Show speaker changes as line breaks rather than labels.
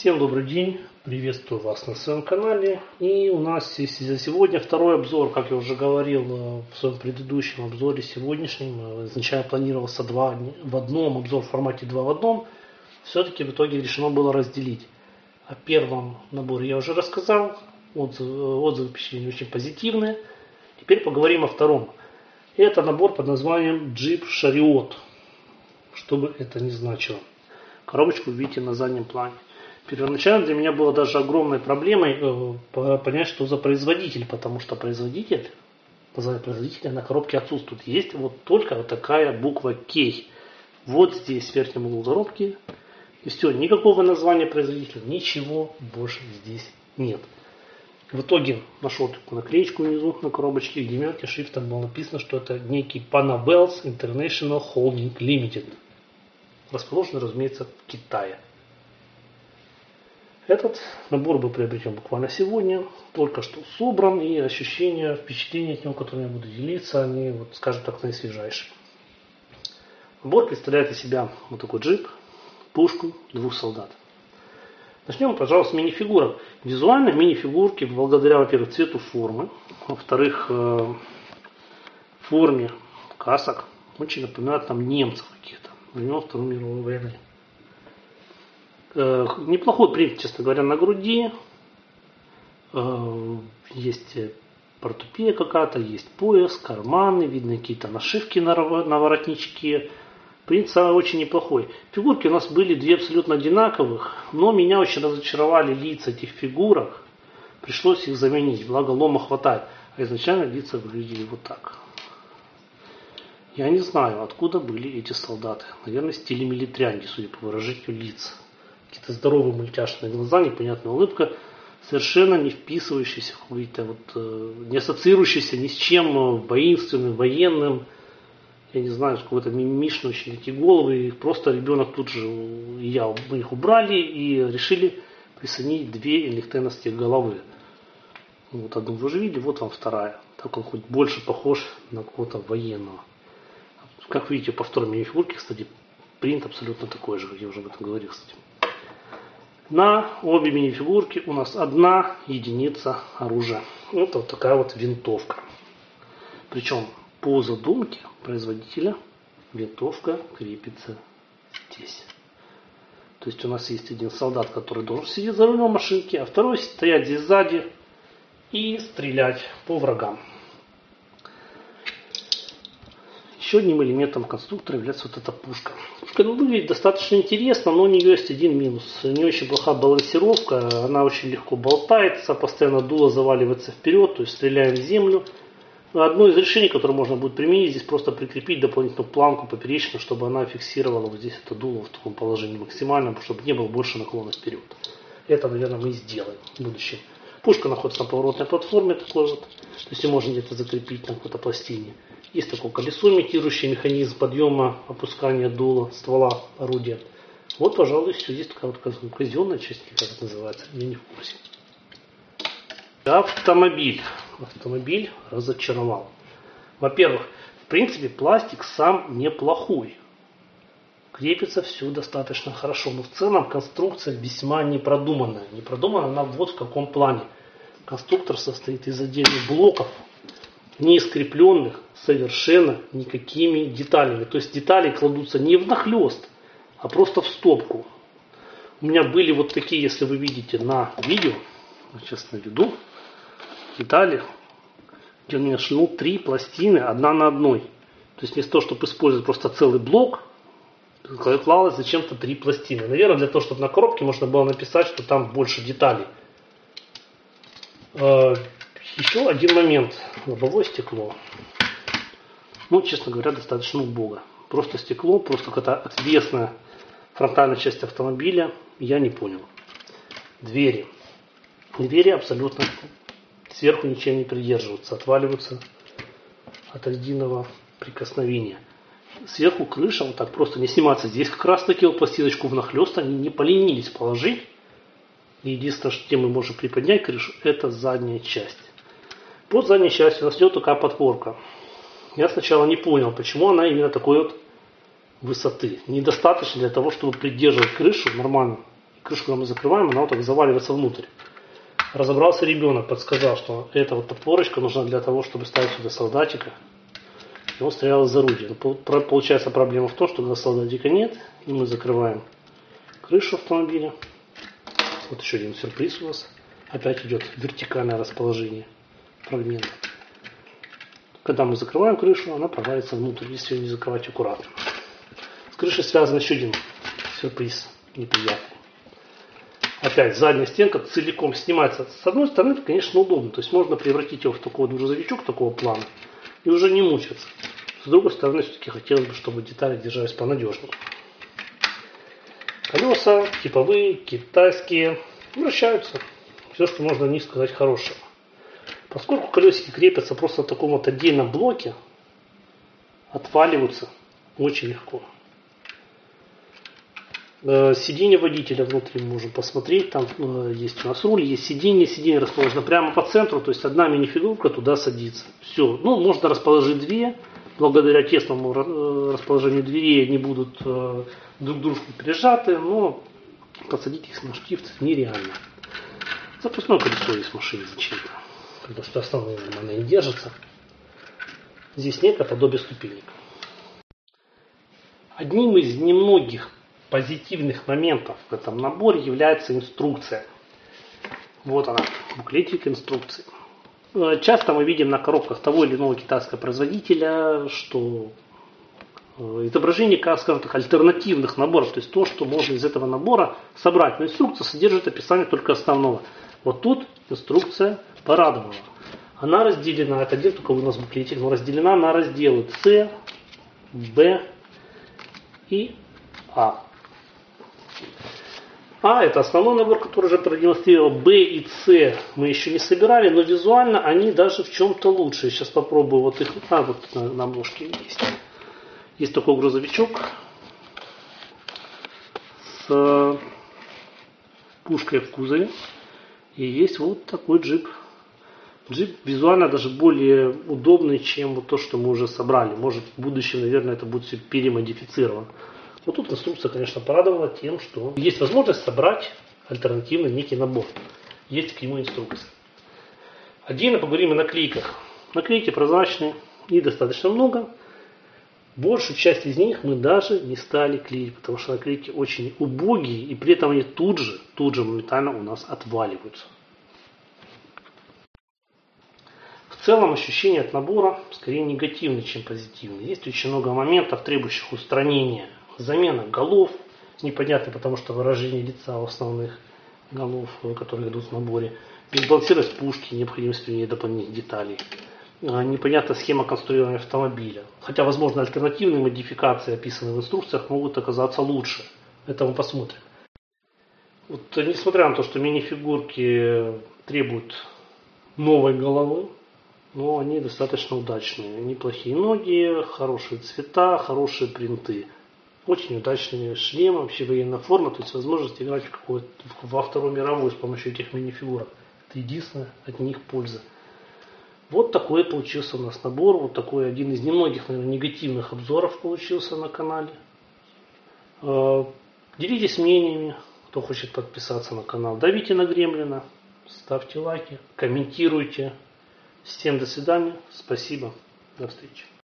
Всем добрый день, приветствую вас на своем канале. И у нас сегодня второй обзор, как я уже говорил в своем предыдущем обзоре сегодняшнем. Изначально планировался два в одном, обзор в формате 2 в одном. Все-таки в итоге решено было разделить. О первом наборе я уже рассказал, отзывы впечатления очень позитивные. Теперь поговорим о втором. Это набор под названием Jeep Chariot, что бы это ни значило. Коробочку видите на заднем плане. Первоначально для меня было даже огромной проблемой понять, что за производитель, потому что производитель на коробке отсутствует. Есть вот только вот такая буква K. Вот здесь в верхнем углу коробки. И все, никакого названия производителя, ничего больше здесь нет. В итоге нашел такую наклеечку внизу на коробочке, где мелким шрифтом было написано, что это некий Panabels International Holding Limited. Расположен, разумеется, в Китае. Этот набор был приобретен буквально сегодня, только что собран, и ощущения, впечатления от него, которыми я буду делиться, они, вот, скажем так, наисвежайшие. Набор представляет из себя вот такой джип, пушку, двух солдат. Начнем, пожалуй, с минифигурок. Визуально минифигурки, благодаря, во-первых, цвету формы, во-вторых, форме касок, очень напоминают нам немцев каких-то времен Второй мировой войны. Неплохой принт, честно говоря, на груди. Есть портупея какая-то, есть пояс, карманы, видны какие-то нашивки на воротничке. Принт очень неплохой. Фигурки у нас были две абсолютно одинаковых, но меня очень разочаровали лица этих фигурок. Пришлось их заменить, благо лома хватает. А изначально лица выглядели вот так. Я не знаю, откуда были эти солдаты. Наверное, в стиле милитрянги, судя по выражению лиц. Какие-то здоровые мультяшные глаза, непонятная улыбка, совершенно не вписывающаяся, не ассоциирующаяся ни с чем воинственным, военным. Я не знаю, какой-то мимишный очень такие головы. И просто ребенок тут же, мы их убрали и решили присоединить две электеновских головы. Вот одну вы уже видели, вот вам вторая. Так он хоть больше похож на кого-то военного. Как видите, по второй минифигурке, кстати, принт абсолютно такой же, как я уже об этом говорил, кстати. На обе минифигурки у нас одна единица оружия. Это вот такая вот винтовка. Причем по задумке производителя винтовка крепится здесь. То есть у нас есть один солдат, который должен сидеть за рулем машинки, а второй стоять здесь сзади и стрелять по врагам. Еще одним элементом конструктора является вот эта пушка. Пушка выглядит достаточно интересно, но у нее есть один минус. Не очень плохая балансировка, она очень легко болтается, постоянно дуло заваливается вперед, то есть стреляем в землю. Одно из решений, которое можно будет применить, здесь просто прикрепить дополнительную планку поперечно, чтобы она фиксировала вот здесь это дуло в таком положении максимальном, чтобы не было больше наклона вперед. Это, наверное, мы и сделаем в будущем. Пушка находится на поворотной платформе такой вот, то есть ее можно где-то закрепить на какой-то пластине. Есть такое колесо, имитирующее механизм подъема, опускания дула, ствола орудия. Вот, пожалуй, все. Здесь такая вот казенная часть, как это называется, я не в курсе. Автомобиль. Автомобиль разочаровал. Во-первых, в принципе, пластик сам неплохой. Крепится все достаточно хорошо. Но в целом конструкция весьма непродуманная. Непродумана она вот в каком плане. Конструктор состоит из отдельных блоков, не скрепленных совершенно никакими деталями. То есть детали кладутся не внахлёст, а просто в стопку. У меня были вот такие, если вы видите на видео, сейчас наведу, детали, где у меня шел 3 пластины, одна на одной. То есть вместо того, чтобы использовать просто целый блок, клалось зачем-то 3 пластины. Наверное, для того, чтобы на коробке можно было написать, что там больше деталей. Еще один момент. Лобовое стекло. Ну, честно говоря, достаточно убого. Просто стекло, просто какая-то отвесная фронтальная часть автомобиля. Я не понял. Двери. Двери абсолютно сверху ничем не придерживаются. Отваливаются от единого прикосновения. Сверху крыша вот так просто не снимается. Здесь как раз таки вот пластиночку внахлёст они не поленились положить. И единственное, что мы можем приподнять крышу, это задняя часть. Под задней частью у нас идет такая подпорка. Я сначала не понял, почему она именно такой вот высоты. Недостаточно для того, чтобы придерживать крышу нормально крышку мы закрываем, она вот так заваливается внутрь. Разобрался ребенок, подсказал, что эта вот топорочка нужна для того, чтобы ставить сюда солдатика. И он стрелял из орудия. Но получается проблема в том, что когда солдатика нет, и мы закрываем крышу автомобиля. Вот еще один сюрприз у нас. Опять идет вертикальное расположение фрагмента. Когда мы закрываем крышу, она провалится внутрь, если ее не закрывать аккуратно. С крышей связан еще один сюрприз неприятный. Опять задняя стенка целиком снимается. С одной стороны, это, конечно, удобно. То есть можно превратить его в такой вот грузовичок такого плана и уже не мучиться. С другой стороны, все-таки хотелось бы, чтобы детали держались понадежнее. Колеса типовые, китайские, вращаются. Все, что можно о них сказать хорошего. Поскольку колесики крепятся просто в таком вот отдельном блоке, отваливаются очень легко. Сиденье водителя внутри мы можем посмотреть. Там есть у нас руль, есть сиденье. Сиденье расположено прямо по центру, то есть одна минифигурка туда садится. Все. Ну, можно расположить две. Благодаря тесному расположению дверей они будут друг к дружку прижаты, но посадить их на штифт нереально. Запасное колесо есть в машине зачем-то. Потому что основные нормально не держатся. Здесь некое подобие ступенек. Одним из немногих позитивных моментов в этом наборе является инструкция. Вот она, буклетик инструкции. Часто мы видим на коробках того или иного китайского производителя, что изображение, скажем так, альтернативных наборов, то есть то, что можно из этого набора собрать. Но инструкция содержит описание только основного. Вот тут инструкция порадовала. Она разделена, это один только у нас буклетик, но разделена на разделы С, Б и А. А это основной набор, который уже продемонстрировал. Б и С мы еще не собирали, но визуально они даже в чем-то лучше. Я сейчас попробую вот их. Вот на обложке есть. Есть такой грузовичок с пушкой в кузове. И есть вот такой джип. Джип визуально даже более удобный, чем вот то, что мы уже собрали. Может, в будущем, наверное, это будет все перемодифицировано. Вот тут инструкция, конечно, порадовала тем, что есть возможность собрать альтернативный некий набор. Есть к нему инструкция. Отдельно поговорим о наклейках. Наклейки прозрачные и достаточно много. Большую часть из них мы даже не стали клеить, потому что наклейки очень убогие, и при этом они тут же моментально у нас отваливаются. В целом ощущение от набора скорее негативное, чем позитивное. Есть очень много моментов, требующих устранения. Замена голов, непонятно, потому что выражение лица у основных голов, которые идут в наборе. Безбалансированность пушки, необходимость применения дополнительных деталей. Непонятная схема конструирования автомобиля. Хотя, возможно, альтернативные модификации, описанные в инструкциях, могут оказаться лучше. Это мы посмотрим. Вот, несмотря на то, что мини-фигурки требуют новой головы, но они достаточно удачные. Неплохие ноги, хорошие цвета, хорошие принты. Очень удачный шлем, вообще военная форма, то есть возможность играть во Вторую мировую с помощью этих мини-фигурок. Это единственная от них польза. Вот такой получился у нас набор, вот такой один из немногих, наверное, негативных обзоров получился на канале. Делитесь мнениями, кто хочет подписаться на канал. Давите на Гремлина, ставьте лайки, комментируйте. Всем до свидания, спасибо, до встречи.